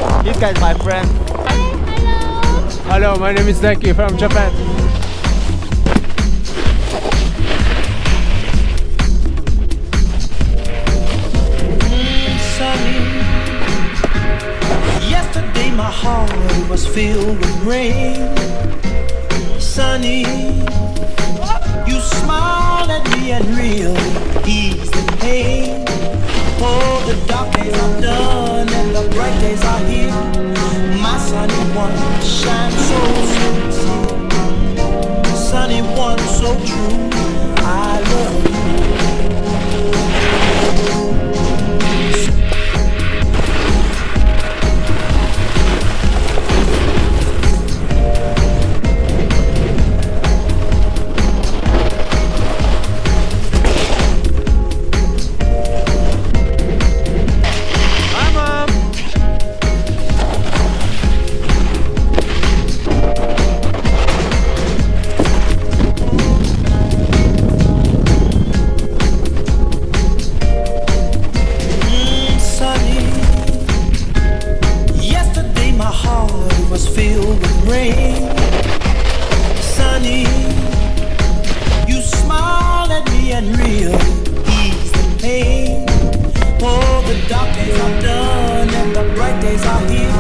This guy is my friend. Hello, my name is Zeki from Japan. Sunny. Yesterday my heart was filled with rain. Sunny, you smiled at me and really eased the pain. Oh, the dark days are done and the bright days are here. My sunny one shines so sweet. Sunny one so true, I love you. Filled with rain. Sunny, you smiled at me and really eased the pain. Oh, the dark days are done and the bright days are here.